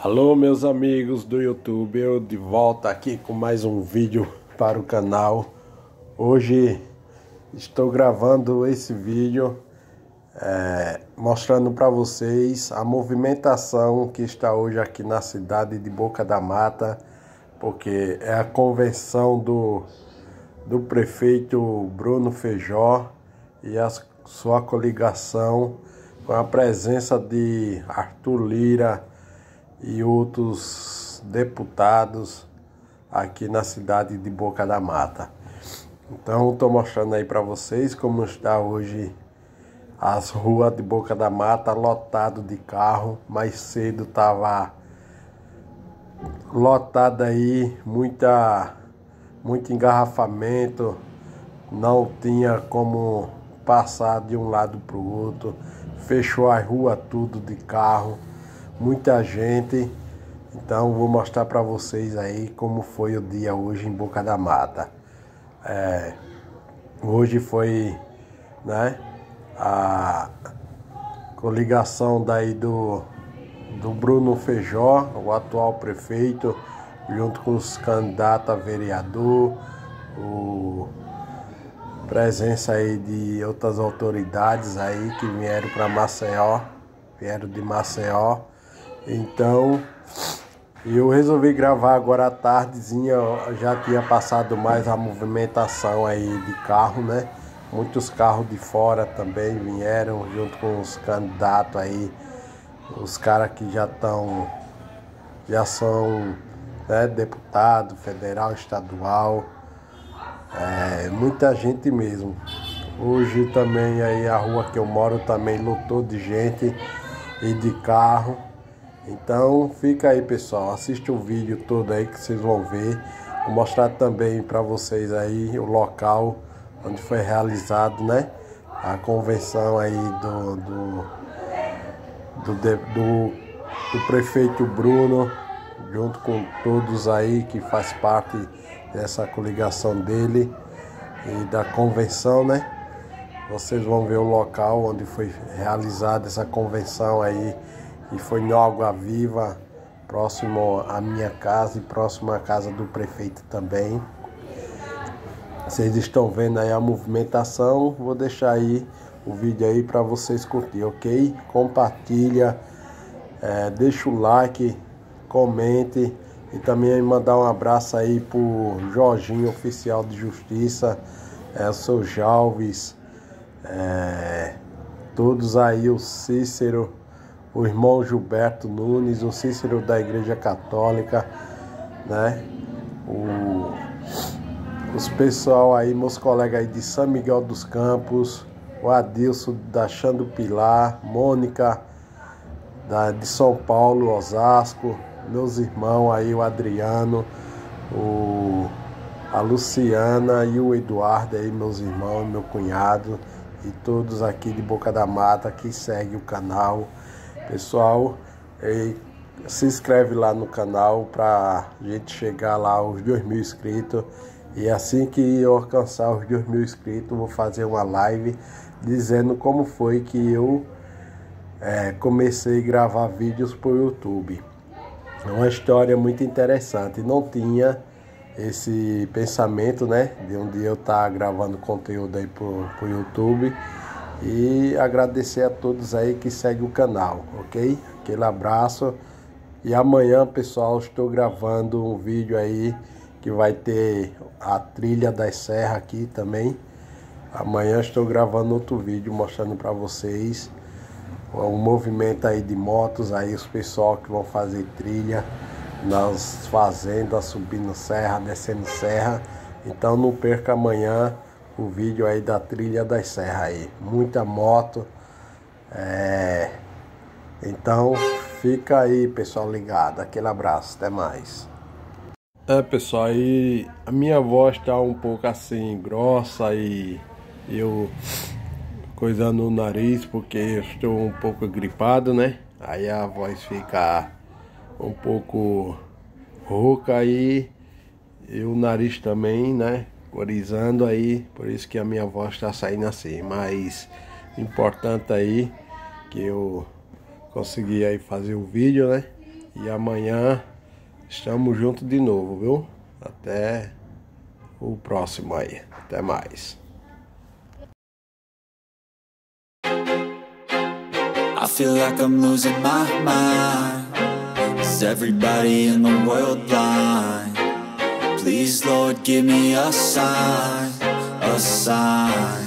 Alô, meus amigos do YouTube, eu de volta aqui com mais um vídeo para o canal. Hoje estou gravando esse vídeo mostrando para vocês a movimentação que está hoje aqui na cidade de Boca da Mata, porque é a convenção do prefeito Bruno Feijó e a sua coligação, com a presença de Arthur Lira e outros deputados aqui na cidade de Boca da Mata. Então estou mostrando aí para vocês como está hoje as ruas de Boca da Mata, lotado de carro. Mais cedo estava lotada aí, muito engarrafamento, não tinha como passar de um lado para o outro, fechou a rua tudo de carro, muita gente. Então vou mostrar para vocês aí como foi o dia hoje em Boca da Mata. Hoje foi, né, a coligação daí do Bruno Feijó, o atual prefeito, junto com os candidatos a vereador, presença aí de outras autoridades aí que vieram para Maceió, vieram de Maceió. Então eu resolvi gravar agora à tardezinha, já tinha passado mais a movimentação aí de carro, né? Muitos carros de fora também vieram junto com os candidatos aí, os caras que já são, né, deputado federal, estadual, muita gente mesmo. Hoje também aí a rua que eu moro também lotou de gente e de carro. Então fica aí, pessoal, assiste o vídeo todo aí que vocês vão ver. Vou mostrar também para vocês aí o local onde foi realizado, né, a convenção aí do prefeito Bruno, junto com todos aí que faz parte dessa coligação dele e da convenção, né. Vocês vão ver o local onde foi realizada essa convenção aí, e foi em Água Viva, próximo à minha casa e próximo à casa do prefeito também. Vocês estão vendo aí a movimentação. Vou deixar aí o vídeo aí para vocês curtir, ok? Compartilha, deixa o like, comente e também mandar um abraço aí pro Jorginho, oficial de justiça, o seu Jalves, todos aí, o Cícero, o irmão Gilberto Nunes, o Cícero da Igreja Católica, né? Os pessoal aí, meus colegas aí de São Miguel dos Campos, o Adilson da Chã do Pilar, Mônica de São Paulo, Osasco, meus irmãos aí, o Adriano, a Luciana e o Eduardo aí, meus irmãos, meu cunhado e todos aqui de Boca da Mata que seguem o canal. Pessoal, se inscreve lá no canal para a gente chegar lá aos 2.000 inscritos. E assim que eu alcançar os 2.000 inscritos, vou fazer uma live dizendo como foi que eu comecei a gravar vídeos para o YouTube. É uma história muito interessante. Não tinha esse pensamento, né, de um dia eu estar gravando conteúdo aí para o YouTube. E agradecer a todos aí que seguem o canal, ok? Aquele abraço. E amanhã, pessoal, estou gravando um vídeo aí que vai ter a trilha das serras aqui também. Amanhã estou gravando outro vídeo mostrando para vocês o movimento aí de motos, aí os pessoal que vão fazer trilha nas fazendas, subindo serra, descendo serra. Então não perca amanhã o vídeo aí da trilha das serras aí, muita moto, então fica aí, pessoal, ligado. Aquele abraço, até mais. Pessoal, aí a minha voz tá um pouco assim grossa e eu coisando o nariz porque eu estou um pouco gripado, né? Aí a voz fica um pouco rouca aí e o nariz também, né, corizando aí, por isso que a minha voz está saindo assim. Mas importante aí que eu consegui aí fazer o vídeo, né, E amanhã estamos juntos de novo, viu? Até o próximo aí. Até mais. I feel like I'm losing my mind. Is everybody in the world blind? Please, Lord, give me a sign, a sign.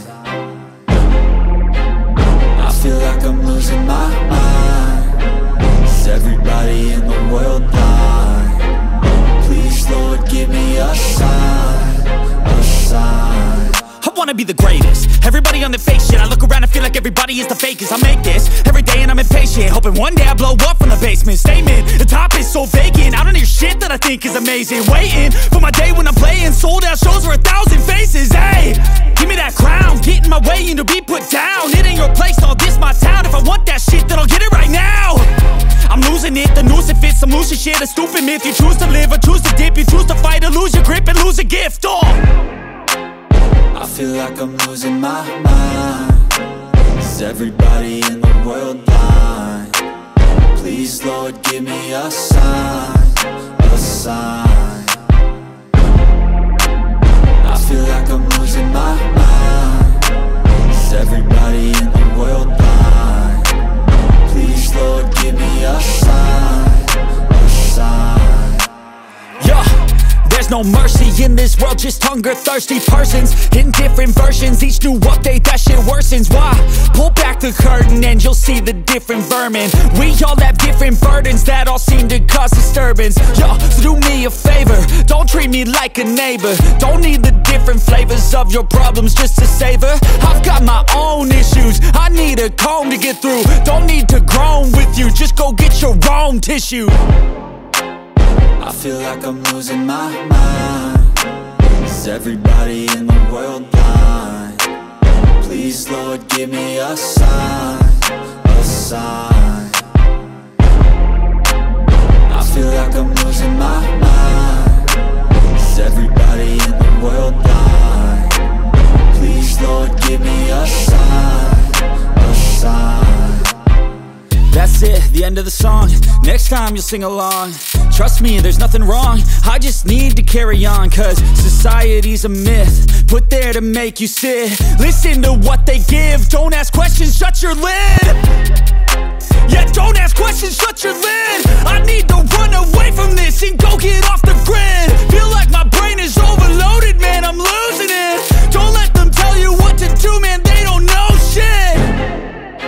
I feel like I'm losing my mind. Is everybody in the world blind? Please, Lord, give me a sign, a sign. I wanna be the greatest. Everybody on the fake shit. I look around and feel like everybody is the fakest. I make this every day and I'm impatient, hoping one day I blow up from the basement. Statement, the top is so vacant. I don't hear shit that I think is amazing. Waiting for my day when I'm playing sold out shows for 1,000 faces. Hey, give me that crown, get in my way and to be put down. It ain't your place, all this my town. If I want that shit, then I'll get it right now. I'm losing it, the noose it fits. I'm losing shit, a stupid myth. You choose to live or choose to dip. You choose to fight or lose your grip and lose a gift. I feel like I'm losing my mind. Is everybody in the world blind? Please, Lord, give me a sign, a sign. I feel like I'm losing my mind. Is everybody in the world blind? Please, Lord, give me a sign, a sign. Yeah. There's no mercy in this world, just hunger-thirsty persons in different versions. Each new update, that shit worsens. Why? Pull back the curtain and you'll see the different vermin. We all have different burdens that all seem to cause disturbance. Yo, so do me a favor, don't treat me like a neighbor. Don't need the different flavors of your problems just to savor. I've got my own issues, I need a comb to get through. Don't need to groan with you, just go get your own tissue. I feel like I'm losing my mind. Is everybody in the world blind? Please, Lord, give me a sign, a sign. I feel like I'm losing my mind. Is everybody in the world blind? Please, Lord, give me a sign, a sign. That's it, the end of the song. Next time you'll sing along. Trust me, there's nothing wrong. I just need to carry on, cause society's a myth put there to make you sit. Listen to what they give. Don't ask questions, shut your lid. Yeah, don't ask questions, shut your lid. I need to run away from this and go get off the grid. Feel like my brain is overloaded, man, I'm losing it. Don't let them tell you what to do, man, they don't know shit.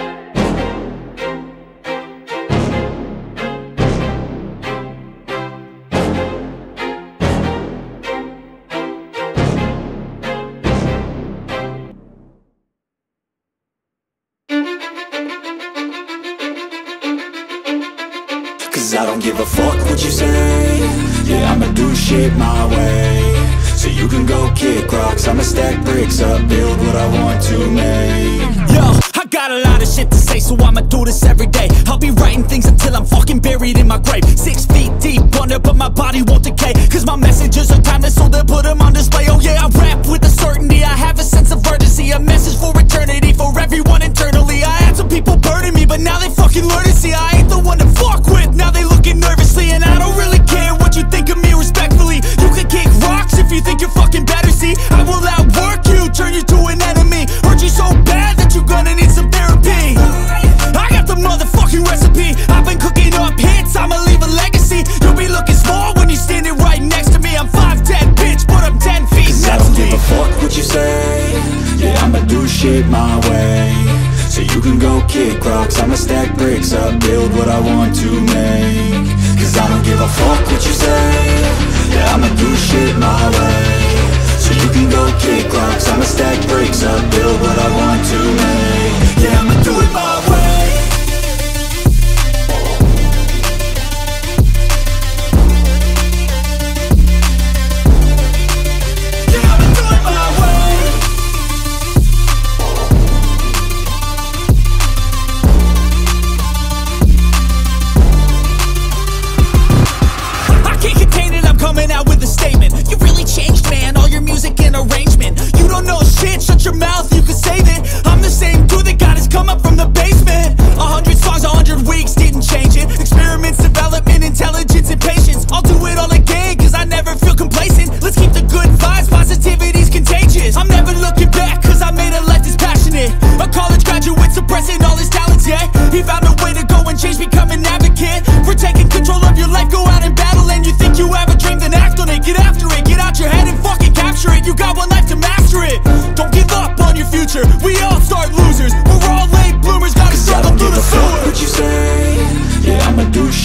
Cause I don't give a fuck what you say. Yeah, I'ma do shit my way. So you can go kick rocks, I'ma stack bricks up, build what I want to make. Yo, I got a lot of shit to say, so I'ma do this every day. I'll be writing things until I'm fucking buried in my grave. 6 feet deep under, but my body won't decay. Cause my messages are timeless, so they'll put them on display. Oh yeah, I rap with a certainty, I have a sense of urgency. A message for eternity, for everyone internally. I had some people burning me, but now they fucking learn to see I ain't the one to fuck with. Now they looking nervously, and I don't really care what you think of me respectfully. You can kick rocks if you think you're fucking better, see. I will outwork you, turn you to an enemy. Hurt you so bad that you're gonna need some therapy. I got the motherfucking recipe. I've been cooking up hits, I'ma leave a legacy. You'll be looking small when you're standing right next to me. I'm 5'10", bitch, but I'm 10 feet next to me. I don't give a fuck what you say. Yeah, I'ma do shit my way. So you can go kick rocks, I'ma stack bricks up, build what I want to make. Cause I don't give a fuck what you say. Yeah, I'ma do shit my way. So you can go kick rocks, I'ma stack bricks up, build what I want to make. Yeah, I'ma do it my way. Yeah, I'ma do it my way. I can't contain it, I'm coming out with a statement. You really changed, man, all your music and arrangement. You don't know shit, shut your mouth, you can save it. I'm the same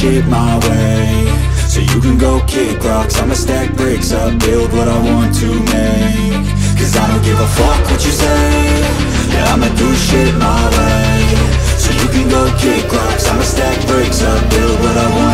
shit my way, so you can go kick rocks. I'ma stack bricks up, build what I want to make. Cause I don't give a fuck what you say. Yeah, I'ma do shit my way, so you can go kick rocks. I'ma stack bricks up, build what I want